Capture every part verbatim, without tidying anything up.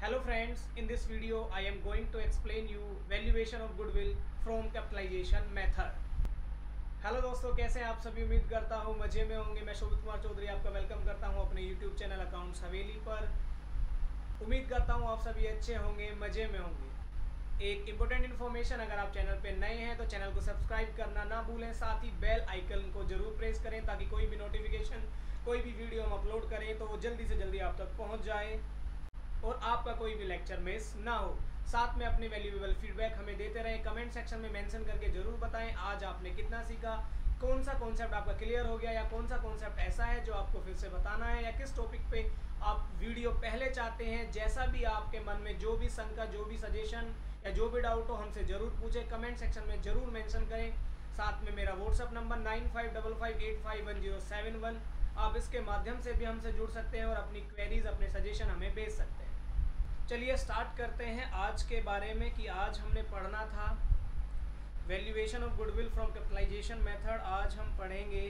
Hello friends, in this video I am going to explain you valuation of goodwill from capitalization method। Hello दोस्तों, कैसे हैं आप सभी। उम्मीद करता हूँ मज़े में होंगे। मैं शोभित कुमार चौधरी आपका वेलकम करता हूँ अपने यूट्यूब चैनल अकाउंट्स हवेली पर। उम्मीद करता हूँ आप सभी अच्छे होंगे, मज़े में होंगे। एक इम्पोर्टेंट इन्फॉर्मेशन, अगर आप चैनल पर नए हैं तो चैनल को सब्सक्राइब करना ना भूलें, साथ ही बेल आइकन को ज़रूर प्रेस करें ताकि कोई भी नोटिफिकेशन, कोई भी वीडियो हम अपलोड करें तो वो जल्दी से जल्दी आप तक पहुँच जाए और आपका कोई भी लेक्चर मिस ना हो। साथ में अपनी वैल्यूएबल फीडबैक हमें देते रहें, कमेंट सेक्शन में मेंशन करके ज़रूर बताएं आज आपने कितना सीखा, कौन सा कॉन्सेप्ट आपका क्लियर हो गया या कौन सा कॉन्सेप्ट ऐसा है जो आपको फिर से बताना है, या किस टॉपिक पे आप वीडियो पहले चाहते हैं। जैसा भी आपके मन में जो भी शंका, जो भी सजेशन या जो भी डाउट हो हमसे ज़रूर पूछें, कमेंट सेक्शन में ज़रूर मैंशन करें। साथ में मेरा WhatsApp number nine five double five eight five one zero seven one, आप इसके माध्यम से भी हमसे जुड़ सकते हैं और अपनी क्वेरीज, अपने सजेशन हमें भेज सकते हैं। चलिए स्टार्ट करते हैं आज के बारे में कि आज हमने पढ़ना था valuation of goodwill from capitalization method. आज हम पढ़ेंगे,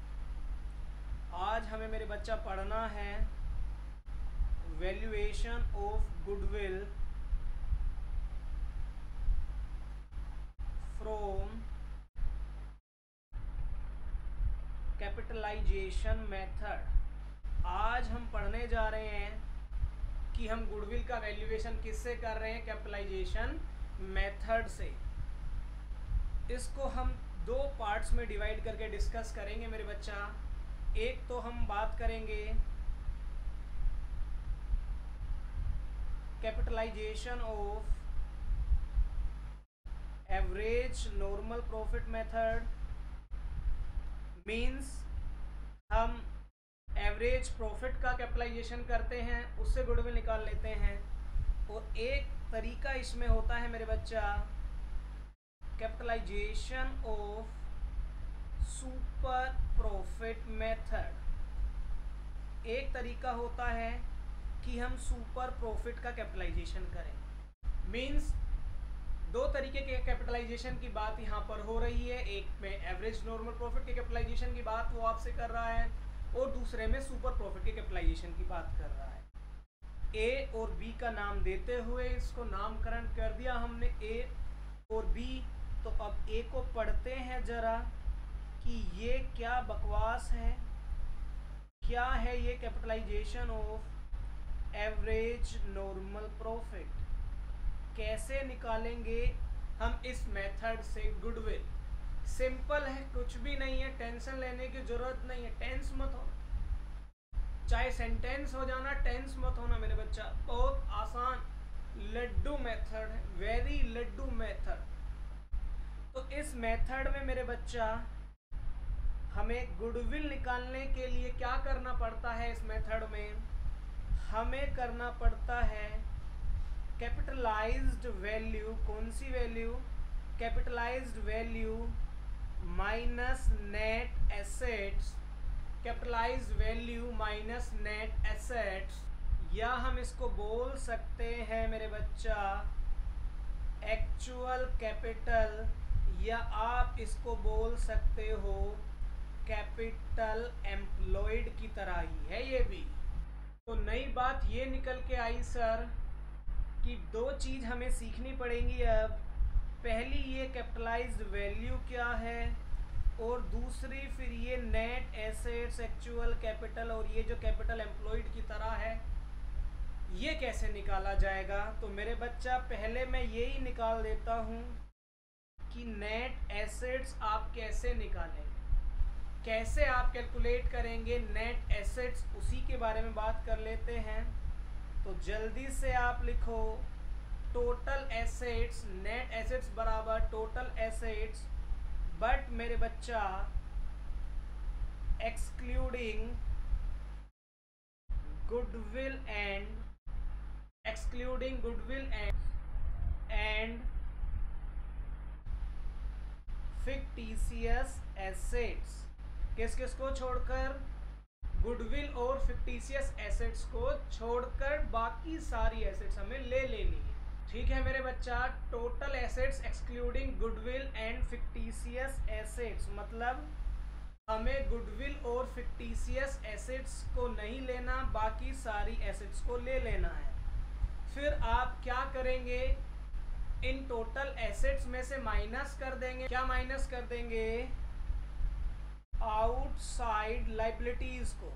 आज हमें मेरे बच्चा पढ़ना है valuation of goodwill from capitalization method. आज हम पढ़ने जा रहे हैं कि हम गुडविल का वैल्यूएशन किससे कर रहे हैं, कैपिटलाइजेशन मेथड से। इसको हम दो पार्ट्स में डिवाइड करके डिस्कस करेंगे मेरे बच्चा। एक तो हम बात करेंगे capitalization of average normal profit method, means हम एवरेज प्रॉफिट का कैपिटलाइजेशन करते हैं, उससे गुडविल निकाल लेते हैं। और एक तरीका इसमें होता है मेरे बच्चा capitalization of super profit method. एक तरीका होता है कि हम सुपर प्रॉफिट का कैपिटलाइजेशन करें। मींस दो तरीके के कैपिटलाइजेशन की बात यहाँ पर हो रही है। एक में एवरेज नॉर्मल प्रॉफिट के कैपिटलाइजेशन की बात वो आपसे कर रहा है और दूसरे में सुपर प्रॉफिट के कैपिटलाइजेशन की बात कर रहा है। ए और बी का नाम देते हुए इसको नामकरण कर दिया हमने, ए और बी। तो अब ए को पढ़ते हैं जरा कि ये क्या बकवास है, क्या है ये capitalization of average normal profit. कैसे निकालेंगे हम इस मेथड से गुडविल। सिंपल है, कुछ भी नहीं है, टेंशन लेने की जरूरत नहीं है। टेंस मत हो, चाहे सेंटेंस हो जाना, टेंस मत होना मेरे बच्चा। बहुत आसान लड्डू मेथड है, वेरी लड्डू मेथड। तो इस मेथड में मेरे बच्चा हमें गुडविल निकालने के लिए क्या करना पड़ता है। इस मेथड में हमें करना पड़ता है कैपिटलाइज्ड वैल्यू। कौन सी value? Capitalized value minus net assets. Capitalized value minus net assets, या हम इसको बोल सकते हैं मेरे बच्चा एक्चुअल कैपिटल, या आप इसको बोल सकते हो कैपिटल एम्प्लॉयड की तरह ही है ये भी। तो नई बात ये निकल के आई सर कि दो चीज़ हमें सीखनी पड़ेंगी अब। पहली ये कैपिटलाइज्ड वैल्यू क्या है, और दूसरी फिर ये नेट एसेट्स, एक्चुअल कैपिटल, और ये जो कैपिटल एम्प्लॉयड की तरह है ये कैसे निकाला जाएगा। तो मेरे बच्चा पहले मैं यही निकाल देता हूँ कि नेट एसेट्स आप कैसे निकालेंगे, कैसे आप कैलकुलेट करेंगे नेट एसेट्स, उसी के बारे में बात कर लेते हैं। तो जल्दी से आप लिखो टोटल एसेट्स, नेट एसेट्स बराबर टोटल एसेट्स, बट मेरे बच्चा excluding goodwill and excluding goodwill and and fictitious assets. किस किस को छोड़कर? गुडविल और फिक्टिशियस एसेट्स को छोड़कर बाकी सारी एसेट्स हमें ले लेनी है। ठीक है मेरे बच्चा, total assets excluding goodwill and fictitious assets, मतलब हमें गुडविल और फिक्टिशियस एसेट्स को नहीं लेना, बाकी सारी एसेट्स को ले लेना है। फिर आप क्या करेंगे, इन टोटल एसेट्स में से माइनस कर देंगे, क्या माइनस कर देंगे, आउटसाइड लायबिलिटीज को।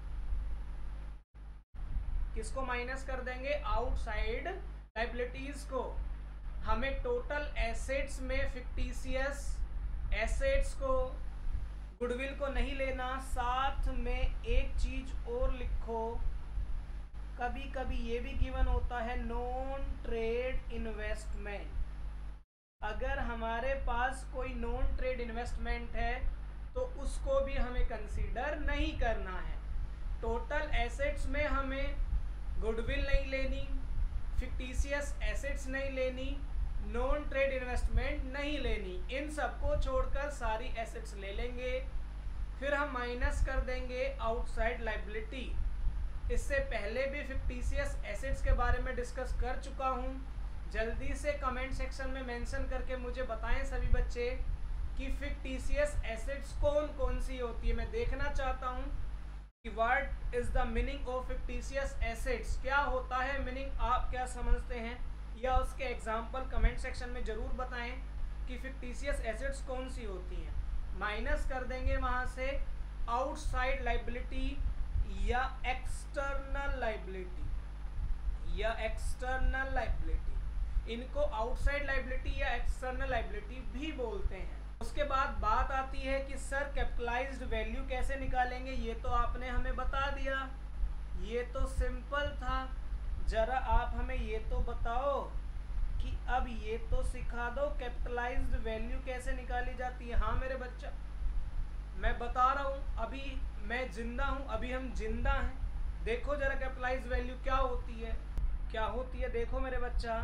किसको माइनस कर देंगे, आउटसाइड लायबिलिटीज को। हमें टोटल एसेट्स में फिक्टिशियस एसेट्स को, गुडविल को नहीं लेना। साथ में एक चीज और लिखो, कभी कभी ये भी गिवन होता है नॉन ट्रेड इन्वेस्टमेंट। अगर हमारे पास कोई नॉन ट्रेड इन्वेस्टमेंट है तो उसको भी हमें कंसीडर नहीं करना है। टोटल एसेट्स में हमें गुडविल नहीं लेनी, फिक्टिशियस एसेट्स नहीं लेनी, नॉन ट्रेड इन्वेस्टमेंट नहीं लेनी। इन सबको छोड़कर सारी एसेट्स ले लेंगे। फिर हम माइनस कर देंगे आउटसाइड लायबिलिटी। इससे पहले भी फिक्टिशियस एसेट्स के बारे में डिस्कस कर चुका हूँ। जल्दी से कमेंट सेक्शन में मेंशन करके मुझे बताएं सभी बच्चे कि फिक्टिशियस एसेट्स कौन कौन सी होती है। मैं देखना चाहता हूँ कि what is the meaning of fictitious assets, क्या होता है मीनिंग, आप क्या समझते हैं, या उसके एग्जाम्पल कमेंट सेक्शन में ज़रूर बताएं कि फिक्टिशियस एसेट्स कौन सी होती हैं। माइनस कर देंगे वहाँ से आउटसाइड लायबिलिटी या एक्सटर्नल लायबिलिटी या एक्सटर्नल लायबिलिटी। इनको आउटसाइड लायबिलिटी या एक्सटर्नल लायबिलिटी भी बोलते हैं। उसके बाद बात आती है कि सर कैपिटलाइज्ड वैल्यू कैसे निकालेंगे। ये तो आपने हमें बता दिया, ये तो सिंपल था। जरा आप हमें ये तो बताओ कि अब ये तो सिखा दो कैपिटलाइज्ड वैल्यू कैसे निकाली जाती है। हाँ मेरे बच्चा, मैं बता रहा हूँ, अभी मैं जिंदा हूँ, अभी हम जिंदा हैं। देखो जरा कैपिटलाइज्ड वैल्यू क्या होती है, क्या होती है, देखो मेरे बच्चा।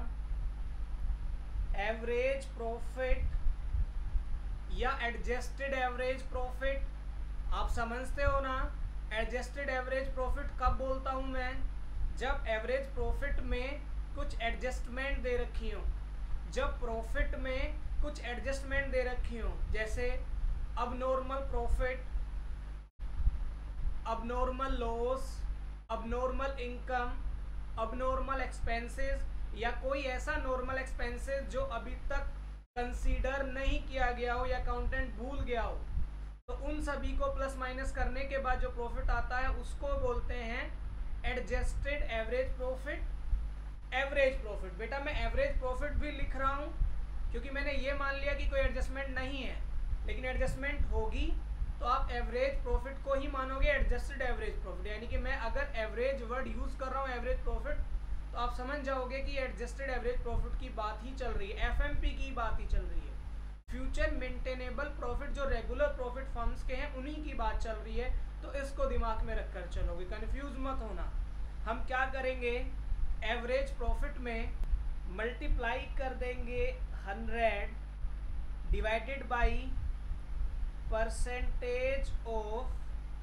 एवरेज प्रॉफिट या एडजस्टेड एवरेज प्रॉफिट, आप समझते हो ना। एडजस्टेड एवरेज प्रॉफिट कब बोलता हूँ मैं, जब एवरेज प्रॉफिट में कुछ एडजस्टमेंट दे रखी हो, जब प्रॉफिट में कुछ एडजस्टमेंट दे रखी हो, जैसे अब नॉर्मल प्रॉफिट, अब नॉर्मल लॉस, अब नॉर्मल इनकम, अब नॉर्मल एक्सपेंसेस, या कोई ऐसा नॉर्मल एक्सपेंसेस जो अभी तक कंसीडर नहीं किया गया हो या अकाउंटेंट भूल गया हो, तो उन सभी को प्लस माइनस करने के बाद जो प्रॉफिट आता है उसको बोलते हैं adjusted average profit, average profit. बेटा मैं एवरेज प्रॉफिट भी लिख रहा हूँ क्योंकि मैंने ये मान लिया कि कोई एडजस्टमेंट नहीं है, लेकिन एडजस्टमेंट होगी तो आप एवरेज प्रॉफिट को ही मानोगे एडजस्टेड एवरेज प्रॉफिट। यानी कि मैं अगर एवरेज वर्ड यूज़ कर रहा हूँ एवरेज प्रॉफिट, तो आप समझ जाओगे कि एडजस्टेड एवरेज प्रॉफिट की बात ही चल रही है, एफएमपी की बात ही चल रही है। फ्यूचर मेंटेनेबल प्रॉफिट जो रेगुलर प्रॉफिट फर्म्स के हैं उन्हीं की बात चल रही है, तो इसको दिमाग में रखकर चलोगे, कंफ्यूज मत होना। हम क्या करेंगे, एवरेज प्रॉफिट में मल्टीप्लाई कर देंगे hundred divided by percentage of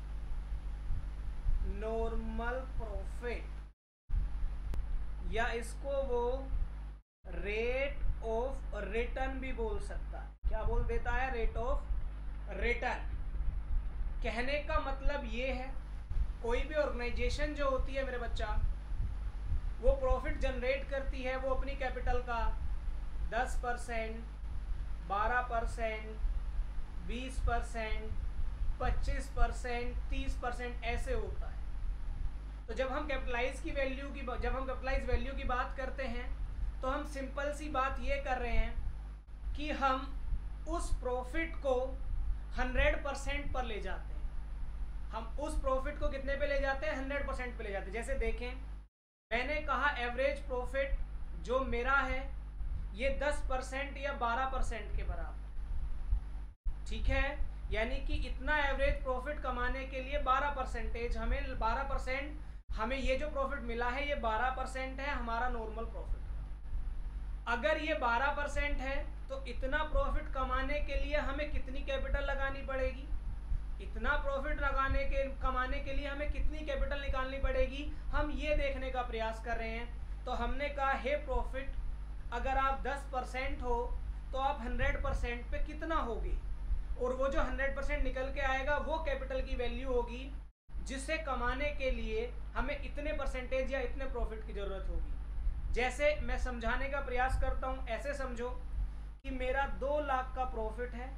normal profit, या इसको वो रेट ऑफ रिटर्न भी बोल सकता है। क्या बोल देता है, रेट ऑफ रिटर्न। कहने का मतलब ये है, कोई भी ऑर्गेनाइजेशन जो होती है मेरे बच्चा, वो प्रॉफिट जनरेट करती है, वो अपनी कैपिटल का दस परसेंट, बारह परसेंट, बीस परसेंट, पच्चीस परसेंट, तीस परसेंट ऐसे होता है। तो जब हम कैपिटलाइज की वैल्यू की जब हम कैपिटलाइज वैल्यू की बात करते हैं तो हम सिंपल सी बात ये कर रहे हैं कि हम उस प्रॉफिट को हंड्रेड परसेंट पर ले जाते हैं। हम उस प्रॉफिट को कितने पे ले जाते हैं, हंड्रेड परसेंट पे ले जाते हैं। जैसे देखें, मैंने कहा एवरेज प्रॉफिट जो मेरा है ये दस परसेंट या बारह परसेंट के बराबर, ठीक है। यानी कि इतना एवरेज प्रॉफिट कमाने के लिए बारह परसेंटेज हमें बारह परसेंट हमें ये जो प्रॉफिट मिला है ये बारह परसेंट है हमारा नॉर्मल प्रॉफिट। अगर ये बारह परसेंट है तो इतना प्रॉफिट कमाने के लिए हमें कितनी कैपिटल लगानी पड़ेगी, इतना प्रॉफिट लगाने के कमाने के लिए हमें कितनी कैपिटल निकालनी पड़ेगी, हम ये देखने का प्रयास कर रहे हैं। तो हमने कहा हे प्रॉफिट अगर आप दस परसेंट हो तो आप हंड्रेड परसेंट पे कितना होगे, और वो जो हंड्रेड परसेंट निकल के आएगा वो कैपिटल की वैल्यू होगी जिसे कमाने के लिए हमें इतने परसेंटेज या इतने प्रॉफिट की ज़रूरत होगी। जैसे मैं समझाने का प्रयास करता हूं, ऐसे समझो कि मेरा दो लाख का प्रॉफिट है।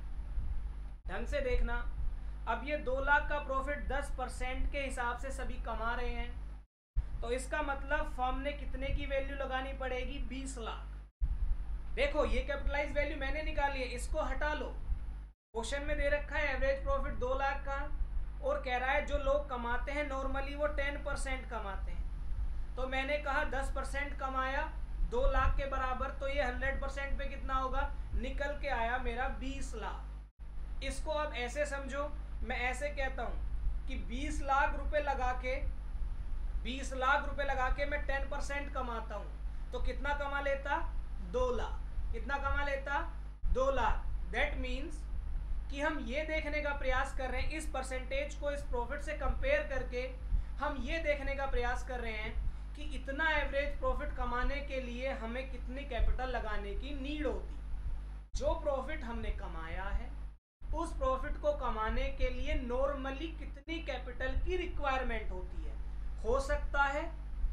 ढंग से देखना, अब ये दो लाख का प्रॉफिट दस परसेंट के हिसाब से सभी कमा रहे हैं, तो इसका मतलब फर्म ने कितने की वैल्यू लगानी पड़ेगी? बीस लाख। देखो ये कैपिटलाइज वैल्यू मैंने निकाली है, इसको हटा लो। क्वेश्चन में दे रखा है एवरेज प्रॉफिट दो लाख का, और कह रहा है जो लोग कमाते हैं नॉर्मली वो टेन परसेंट कमाते हैं। तो मैंने कहा दस परसेंट कमाया दो लाख के बराबर, तो ये हंड्रेड परसेंट पे कितना होगा? निकल के आया मेरा बीस लाख। इसको अब ऐसे समझो, मैं ऐसे कहता हूं कि बीस लाख रुपए लगा के बीस लाख रुपए लगा के मैं टेन परसेंट कमाता हूं, तो कितना कमा लेता? दो लाख। कितना कमा लेता? दो लाख। दैट मीन्स कि हम ये देखने का प्रयास कर रहे हैं, इस परसेंटेज को इस प्रॉफिट से कंपेयर करके हम ये देखने का प्रयास कर रहे हैं कि इतना एवरेज प्रॉफिट कमाने के लिए हमें कितनी कैपिटल लगाने की नीड होती। जो प्रॉफिट हमने कमाया है उस प्रॉफिट को कमाने के लिए नॉर्मली कितनी कैपिटल की रिक्वायरमेंट होती है। हो सकता है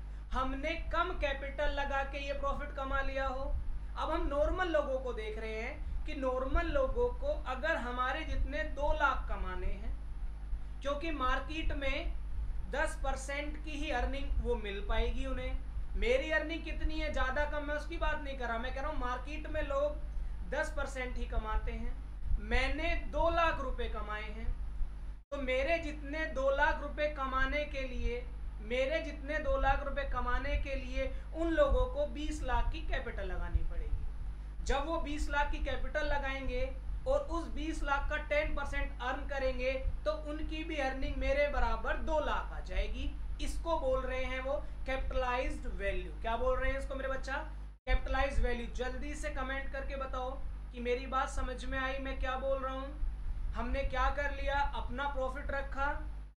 हमने कम कैपिटल लगा के ये प्रॉफिट कमा लिया हो। अब हम नॉर्मल लोगों को देख रहे हैं कि नॉर्मल लोगों को अगर हमारे जितने दो लाख कमाने हैं, क्योंकि मार्केट में दस परसेंट की ही अर्निंग वो मिल पाएगी उन्हें। मेरी अर्निंग कितनी है, ज़्यादा कम, मैं उसकी बात नहीं कर रहा, मैं कह रहा हूँ मार्केट में लोग दस परसेंट ही कमाते हैं। मैंने दो लाख रुपए कमाए हैं, तो मेरे जितने दो लाख रुपए कमाने के लिए मेरे जितने दो लाख रुपए कमाने के लिए उन लोगों को बीस लाख की कैपिटल लगानी पड़ेगी। जब वो बीस लाख की कैपिटल लगाएंगे और उस बीस लाख का टेन परसेंट अर्न करेंगे, तो उनकी भी अर्निंग मेरे बराबर दो लाख आ जाएगी। इसको बोल रहे हैं वो कैपिटलाइज्ड वैल्यू। क्या बोल रहे हैं इसको मेरे बच्चा? Capitalized value. जल्दी से कमेंट करके बताओ कि मेरी बात समझ में आई, मैं क्या बोल रहा हूँ। हमने क्या कर लिया? अपना प्रॉफिट रखा,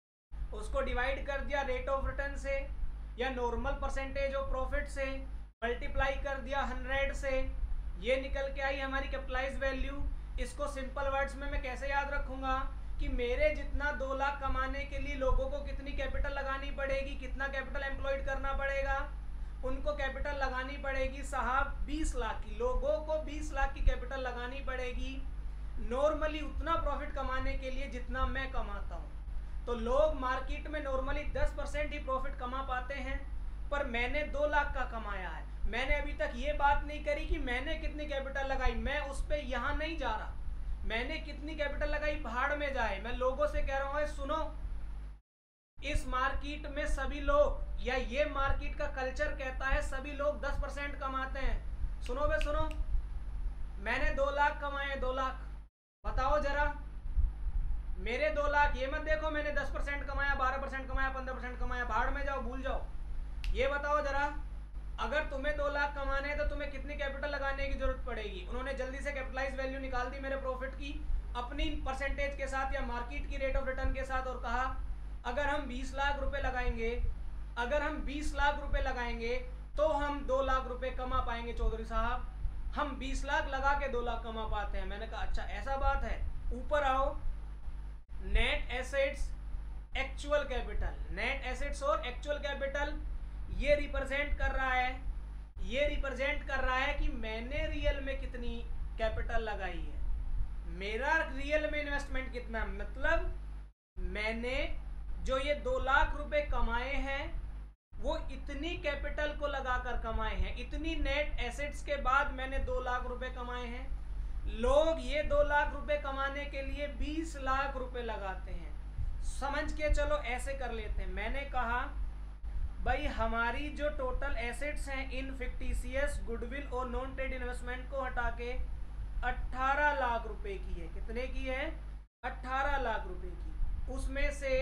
उसको डिवाइड कर दिया रेट ऑफ रिटर्न से या नॉर्मल परसेंटेज ऑफ प्रॉफिट से, मल्टीप्लाई कर दिया हंड्रेड से, ये निकल के आई हमारी कैपिटलाइज वैल्यू। इसको सिंपल वर्ड्स में मैं कैसे याद रखूंगा कि मेरे जितना दो लाख कमाने के लिए लोगों को कितनी कैपिटल लगानी पड़ेगी, कितना कैपिटल एम्प्लॉयड करना पड़ेगा? उनको कैपिटल लगानी पड़ेगी साहब बीस लाख की। लोगों को बीस लाख की कैपिटल लगानी पड़ेगी नॉर्मली उतना प्रॉफिट कमाने के लिए जितना मैं कमाता हूँ। तो लोग मार्केट में नॉर्मली दस परसेंट ही प्रॉफिट कमा पाते हैं, पर मैंने दो लाख का कमाया है। मैंने अभी तक ये बात नहीं करी कि मैंने कितनी कैपिटल लगाई, मैं उस पर यहाँ नहीं जा रहा। मैंने कितनी कैपिटल लगाई भाड़ में जाए। मैं लोगों से कह रहा हूँ सुनो, इस मार्केट में सभी लोग, या ये मार्केट का कल्चर कहता है सभी लोग दस परसेंट कमाते हैं। सुनो बे सुनो, मैंने दो लाख कमाए, दो लाख बताओ जरा। मेरे दो लाख, ये मत देखो मैंने दस परसेंट कमाया, बारह परसेंट कमाया, पंद्रह परसेंट कमाया, भाड़ में जाओ, भूल जाओ। ये बताओ जरा, अगर तुम्हें दो लाख कमाने हैं तो तुम्हें कितनी कैपिटल लगाने की जरूरत पड़ेगी? उन्होंने जल्दी से कैपिटलाइज वैल्यू निकाल दी मेरे प्रॉफिट की अपनी परसेंटेज के साथ या मार्केट की रेट ऑफ रिटर्न के साथ, और कहा अगर हम बीस लाख रुपए लगाएंगे अगर हम बीस लाख रुपए लगाएंगे तो हम दो लाख रुपए कमा पाएंगे। चौधरी साहब, हम बीस लाख लगा के दो लाख कमा पाते हैं। मैंने कहा अच्छा ऐसा बात है। ऊपर आओ, net assets, actual capital. Net assets और एक्चुअल कैपिटल ये रिप्रेजेंट कर रहा है ये रिप्रेजेंट कर रहा है कि मैंने रियल में कितनी कैपिटल लगाई है, मेरा रियल में इन्वेस्टमेंट कितना, मतलब मैंने जो ये दो लाख रुपए कमाए हैं वो इतनी कैपिटल को लगाकर कमाए हैं, इतनी नेट एसेट्स के बाद मैंने दो लाख रुपए कमाए हैं। लोग ये दो लाख रुपए कमाने के लिए बीस लाख रुपए लगाते हैं। समझ के चलो ऐसे कर लेते हैं। मैंने कहा भाई हमारी जो टोटल एसेट्स हैं इन फिक्टिशियस, गुडविल और नॉन ट्रेड इन्वेस्टमेंट को हटा के अट्ठारह लाख रुपए की है। कितने की है? अट्ठारह लाख रुपए की। उसमें से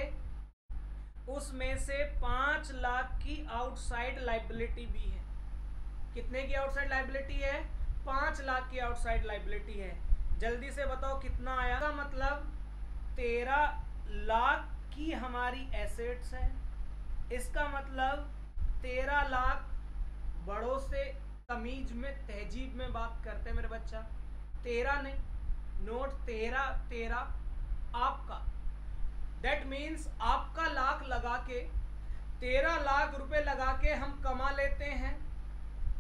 उसमें से पाँच लाख की आउटसाइड लाइबिलिटी भी है। कितने की आउटसाइड लाइबिलिटी है? पाँच लाख की आउटसाइड लाइबिलिटी है। जल्दी से बताओ कितना आया? का मतलब तेरह लाख की हमारी एसेट्स है। इसका मतलब तेरह लाख, बड़ों से तमीज में तहजीब में बात करते हैं मेरे बच्चा, तेरह नहीं, नोट तेरह तेरह आपका। दैट मीन्स आपका लाख लगा के तेरह लाख रुपए लगा के हम कमा लेते हैं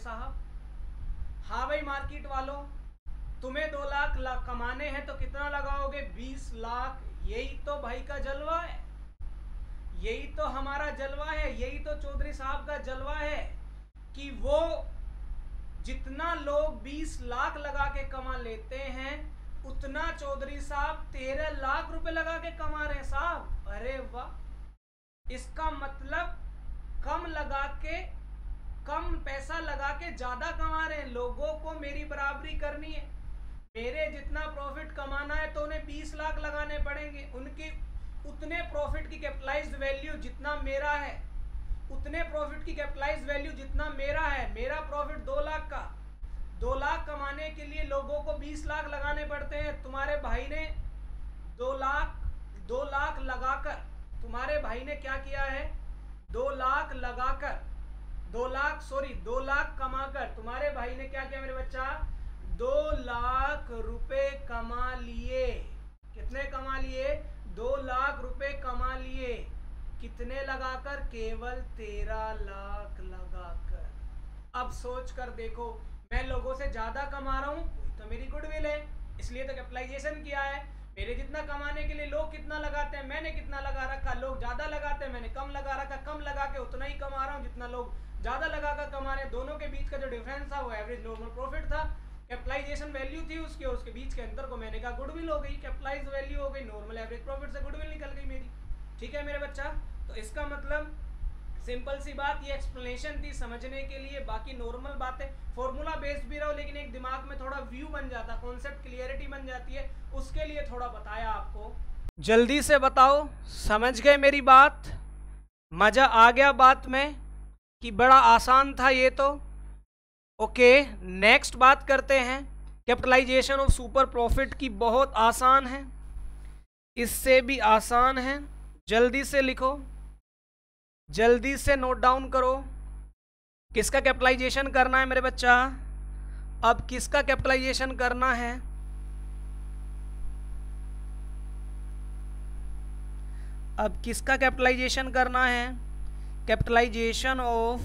साहब। हाँ भाई मार्केट वालों, तुम्हें दो लाख लाख कमाने हैं तो कितना लगाओगे? बीस लाख। यही तो भाई का जलवा है, यही तो हमारा जलवा है, यही तो चौधरी साहब का जलवा है कि वो जितना लोग बीस लाख लगा के कमा लेते हैं उतना चौधरी साहब तेरह लाख रुपए लगा के कमा रहे हैं साहब। अरे वाह, इसका मतलब कम लगा के, कम पैसा लगा के ज्यादा कमा रहे हैं। लोगों को मेरी बराबरी करनी है, मेरे जितना प्रॉफिट कमाना है तो उन्हें बीस लाख लगाने पड़ेंगे। उनके उतने प्रॉफिट की कैपिटलाइज्ड वैल्यू जितना मेरा है, उतने प्रॉफिट की कैपिटलाइज्ड वैल्यू जितना मेरा है, मेरा प्रॉफिट दो लाख का, दो लाख कमाने के लिए लोगों को बीस लाख लगाने पड़ते हैं। तुम्हारे भाई ने दो लाख दो लाख लगाकर, तुम्हारे भाई ने क्या किया है? दो लाख लगाकर, दो लाख सॉरी दो लाख कमाकर तुम्हारे भाई ने क्या किया मेरे बच्चा? दो लाख रुपए कमा लिए। कितने कमा लिए? दो लाख रुपए कमा लिए। कितने लगाकर? केवल तेरह लाख लगाकर। अब सोच कर देखो, मैं लोगों से ज्यादा कमा रहा हूँ, तो मेरी गुडविल है, इसलिए तो कैपिटलाइजेशन किया है। मेरे जितना कमाने के लिए लोग कितना लगाते हैं, मैंने कितना लगा रखा। लोग ज्यादा लगाते हैं, मैंने कम लगा रखा। कम लगा के उतना ही कमा रहा हूँ जितना लोग ज्यादा लगा कर कमा रहे हैं। दोनों के बीच का जो डिफरेंस था वो एवरेज नॉर्मल प्रॉफिट था। कैपिटलाइजेशन वैल्यू थी उसके, उसके बीच के अंतर को मैंने कहा गुडविल हो गई। कैपिटलाइज वैल्यू हो गई नॉर्मल एवरेज प्रॉफिट से गुडविल निकल गई मेरी। ठीक है मेरे बच्चा, तो इसका मतलब सिंपल सी बात, ये एक्सप्लेनेशन थी समझने के लिए। बाकी नॉर्मल बातें फॉर्मूला बेस्ड भी रहो, लेकिन एक दिमाग में थोड़ा व्यू बन जाता, कॉन्सेप्ट क्लियरिटी बन जाती है, उसके लिए थोड़ा बताया आपको। जल्दी से बताओ, समझ गए मेरी बात? मजा आ गया बात में कि बड़ा आसान था ये तो? ओके, नेक्स्ट बात करते हैं। कैपिटलाइजेशन ऑफ सुपर प्रॉफिट की बहुत आसान है, इससे भी आसान है। जल्दी से लिखो, जल्दी से नोट डाउन करो। किसका कैपिटलाइजेशन करना है मेरे बच्चा? अब किसका कैपिटलाइजेशन करना है? अब किसका कैपिटलाइजेशन करना है? Capitalization of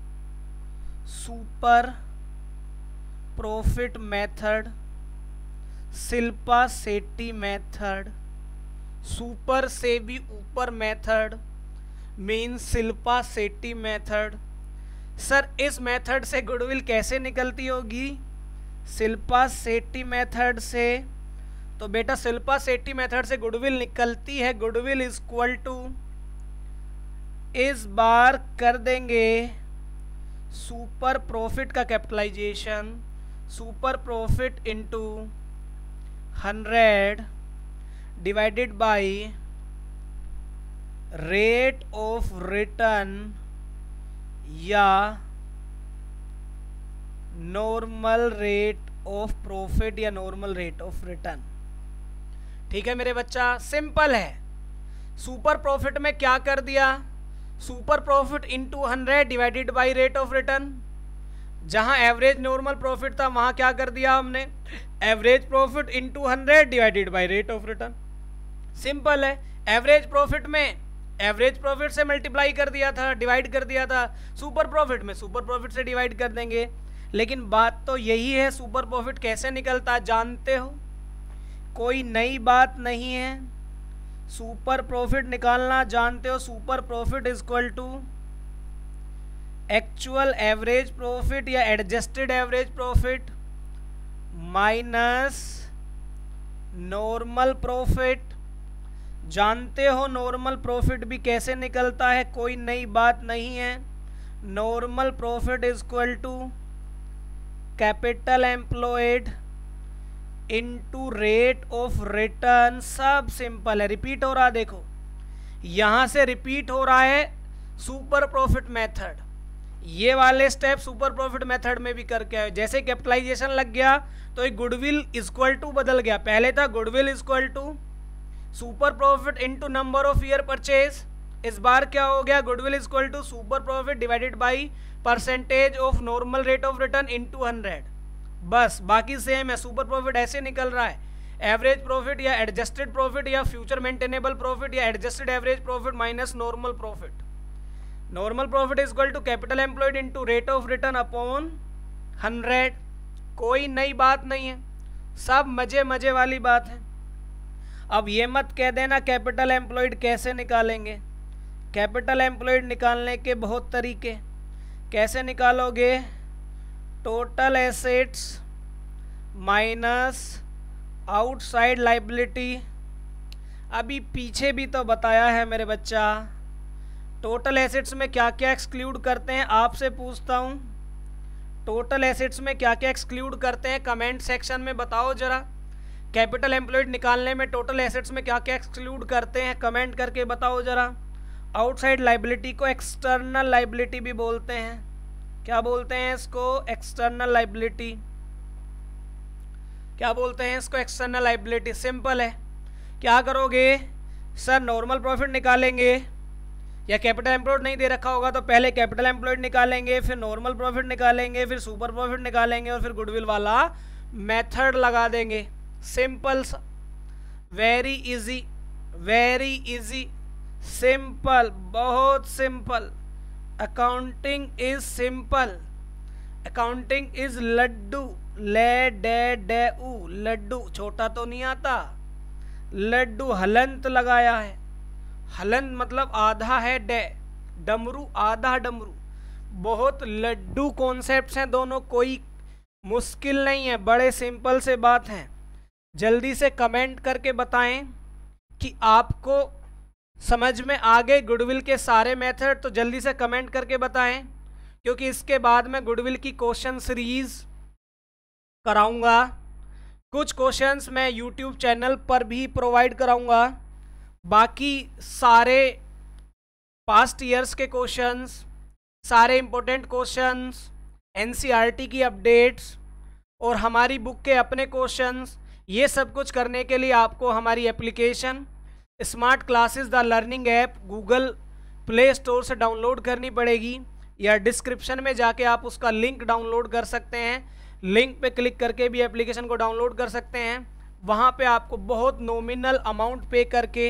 super profit method, Shilpa Shetty method. Super से भी ऊपर method means Shilpa Shetty method. Sir इस मेथड से गुडविल कैसे निकलती होगी? शिल्पा शेट्टी मेथड से, तो बेटा शिल्पा शेट्टी मेथड से गुडविल निकलती है। गुडविल इज इक्वल टू, इस बार कर देंगे सुपर प्रॉफिट का capitalization, super profit into hundred divided by rate of return या नॉर्मल रेट ऑफ प्रॉफिट या नॉर्मल रेट ऑफ रिटर्न। ठीक है मेरे बच्चा, सिंपल है। सुपर प्रॉफिट में क्या कर दिया? Super profit into hundred divided by rate of return. जहां एवरेज नॉर्मल प्रॉफिट था वहां क्या कर दिया हमने? Average profit into hundred divided by rate of return. Simple है। एवरेज प्रॉफिट में एवरेज प्रॉफिट से मल्टीप्लाई कर दिया था, डिवाइड कर दिया था। सुपर प्रॉफिट में सुपर प्रॉफिट से डिवाइड कर देंगे। लेकिन बात तो यही है, सुपर प्रॉफिट कैसे निकलता है जानते हो? कोई नई बात नहीं है। सुपर प्रॉफिट निकालना जानते हो। Super profit is equal to actual average profit या adjusted average profit minus normal profit. जानते हो नॉर्मल प्रॉफिट भी कैसे निकलता है, कोई नई बात नहीं है। Normal profit is equal to capital employed into rate of return. सब सिंपल है, रिपीट हो रहा, देखो यहां से रिपीट हो रहा है सुपर प्रॉफिट मेथड। ये वाले स्टेप सुपर प्रॉफिट मेथड में भी करके आए। जैसे कैपिटलाइजेशन लग गया तो एक गुडविल इक्वल टू बदल गया। पहले था goodwill equal to super profit into number of year purchase. इस बार क्या हो गया? Goodwill equal to super profit divided by percentage of normal rate of return into hundred. बस बाकी सेम है। सुपर प्रॉफिट ऐसे निकल रहा है, एवरेज प्रॉफिट या एडजस्टेड प्रॉफिट या फ्यूचर मेंटेनेबल प्रॉफिट या adjusted average profit minus normal profit. Normal profit is equal to capital employed into rate of return upon hundred, कोई नई बात नहीं है, सब मजे मजे वाली बात है। अब ये मत कह देना कैपिटल एम्प्लॉयड कैसे निकालेंगे। कैपिटल एम्प्लॉयड निकालने के बहुत तरीके। कैसे निकालोगे? Total assets minus outside liability. अभी पीछे भी तो बताया है मेरे बच्चा, टोटल एसेट्स में क्या क्या एक्सक्लूड करते हैं। आपसे पूछता हूँ, टोटल एसेट्स में क्या क्या एक्सक्लूड करते हैं? कमेंट सेक्शन में बताओ जरा। कैपिटल एम्प्लॉयड निकालने में टोटल एसेट्स में क्या क्या एक्सक्लूड करते हैं? कमेंट करके बताओ जरा। आउटसाइड लाइबिलिटी को एक्सटर्नल लाइबिलिटी भी बोलते हैं। क्या बोलते हैं इसको? External liability. क्या बोलते हैं इसको? External liability. सिंपल है। क्या करोगे सर? नॉर्मल प्रॉफिट निकालेंगे, या कैपिटल एम्प्लॉयड नहीं दे रखा होगा तो पहले कैपिटल एम्प्लॉयड निकालेंगे, फिर नॉर्मल प्रॉफिट निकालेंगे, फिर सुपर प्रॉफिट निकालेंगे और फिर गुडविल वाला मेथड लगा देंगे। सिंपल सा, very easy, very easy, simple, बहुत simple. Accounting is simple, accounting is laddu. ले डे डे ऊ, लड्डू। छोटा तो नहीं आता, लड्डू हलंत लगाया है। हलंत मतलब आधा है डे, डमरू आधा डमरू। बहुत लड्डू कॉन्सेप्ट्स हैं दोनों, कोई मुश्किल नहीं है, बड़े सिंपल से बात है। जल्दी से कमेंट करके बताएं कि आपको समझ में आ गए गुडविल के सारे मेथड। तो जल्दी से कमेंट करके बताएं, क्योंकि इसके बाद मैं गुडविल की क्वेश्चन सीरीज कराऊंगा। कुछ क्वेश्चंस मैं यूट्यूब चैनल पर भी प्रोवाइड कराऊंगा। बाकी सारे पास्ट ईयर्स के क्वेश्चंस, सारे इम्पोर्टेंट क्वेश्चंस, एनसीईआरटी की अपडेट्स और हमारी बुक के अपने क्वेश्चंस, ये सब कुछ करने के लिए आपको हमारी application smart classes the learning app Google play store से डाउनलोड करनी पड़ेगी, या डिस्क्रिप्शन में जाके आप उसका लिंक डाउनलोड कर सकते हैं। लिंक पे क्लिक करके भी एप्लीकेशन को डाउनलोड कर सकते हैं। वहाँ पे आपको बहुत नॉमिनल अमाउंट पे करके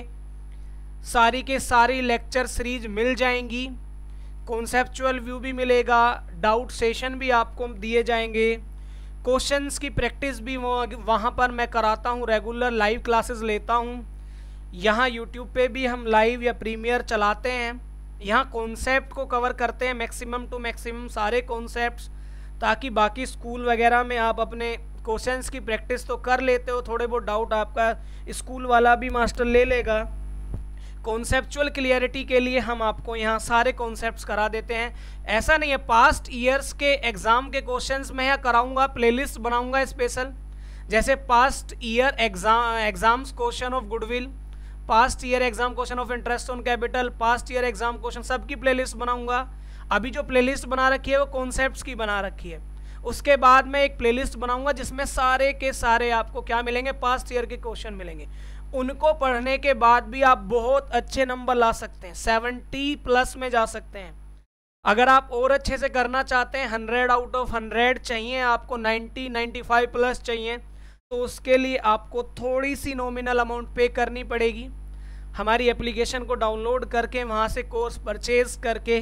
सारी के सारी लेक्चर सीरीज मिल जाएंगी। कॉन्सेप्चुअल व्यू भी मिलेगा, डाउट सेशन भी आपको दिए जाएंगे, क्वेश्चंस की प्रैक्टिस भी वहाँ पर मैं कराता हूँ, रेगुलर लाइव क्लासेस लेता हूँ। यहाँ यूट्यूब पे भी हम लाइव या प्रीमियर चलाते हैं। यहाँ कॉन्सेप्ट को कवर करते हैं मैक्सिमम टू मैक्सिमम सारे कॉन्सेप्ट्स, ताकि बाकी स्कूल वगैरह में आप अपने क्वेश्चंस की प्रैक्टिस तो कर लेते हो, थोड़े बहुत डाउट आपका स्कूल वाला भी मास्टर ले लेगा। कॉन्सेप्चुअल क्लियरिटी के लिए हम आपको यहाँ सारे कॉन्सेप्ट्स करा देते हैं। ऐसा नहीं है पास्ट ईयर्स के एग्ज़ाम के क्वेश्चंस मैं यहाँ कराऊंगा, प्लेलिस्ट बनाऊंगा स्पेशल, जैसे past year exam exams question of goodwill, past year exam question of interest on capital, past year exam question, सबकी प्लेलिस्ट बनाऊंगा। अभी जो प्लेलिस्ट बना रखी है वो कॉन्सेप्ट्स की बना रखी है। उसके बाद मैं एक प्लेलिस्ट बनाऊंगा जिसमें सारे के सारे आपको क्या मिलेंगे? पास्ट ईयर के क्वेश्चन मिलेंगे। उनको पढ़ने के बाद भी आप बहुत अच्छे नंबर ला सकते हैं, सेवेंटी प्लस में जा सकते हैं। अगर आप और अच्छे से करना चाहते हैं, हंड्रेड आउट ऑफ हंड्रेड चाहिए आपको, नाइन्टी नाइन्टी फाइव प्लस चाहिए, तो उसके लिए आपको थोड़ी सी नॉमिनल अमाउंट पे करनी पड़ेगी। हमारी एप्लीकेशन को डाउनलोड करके वहाँ से कोर्स परचेज करके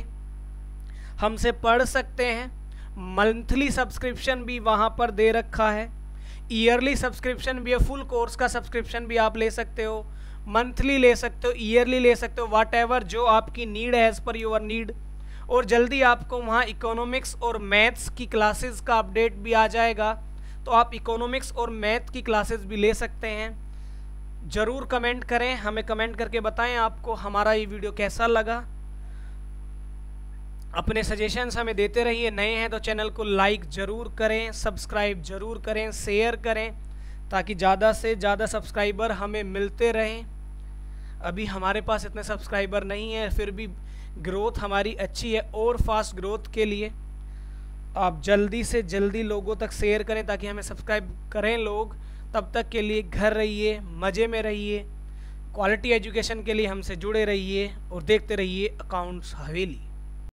हमसे पढ़ सकते हैं। मंथली सब्सक्रिप्शन भी वहाँ पर दे रखा है, ईयरली सब्सक्रिप्शन भी है, फुल कोर्स का सब्सक्रिप्शन भी आप ले सकते हो, मंथली ले सकते हो, ईयरली ले सकते हो, वाट एवर जो आपकी नीड है, एज़ पर योर नीड। और जल्दी आपको वहाँ इकोनॉमिक्स और मैथ्स की क्लासेस का अपडेट भी आ जाएगा, तो आप इकोनॉमिक्स और मैथ की क्लासेस भी ले सकते हैं। ज़रूर कमेंट करें, हमें कमेंट करके बताएं आपको हमारा ये वीडियो कैसा लगा। अपने सजेशंस हमें देते रहिए। नए हैं तो चैनल को लाइक ज़रूर करें, सब्सक्राइब ज़रूर करें, शेयर करें, ताकि ज़्यादा से ज़्यादा सब्सक्राइबर हमें मिलते रहें। अभी हमारे पास इतने सब्सक्राइबर नहीं हैं, फिर भी ग्रोथ हमारी अच्छी है, और फास्ट ग्रोथ के लिए आप जल्दी से जल्दी लोगों तक शेयर करें ताकि हमें सब्सक्राइब करें लोग। तब तक के लिए घर रहिए, मज़े में रहिए, क्वालिटी एजुकेशन के लिए हमसे जुड़े रहिए और देखते रहिए अकाउंट्स हवेली।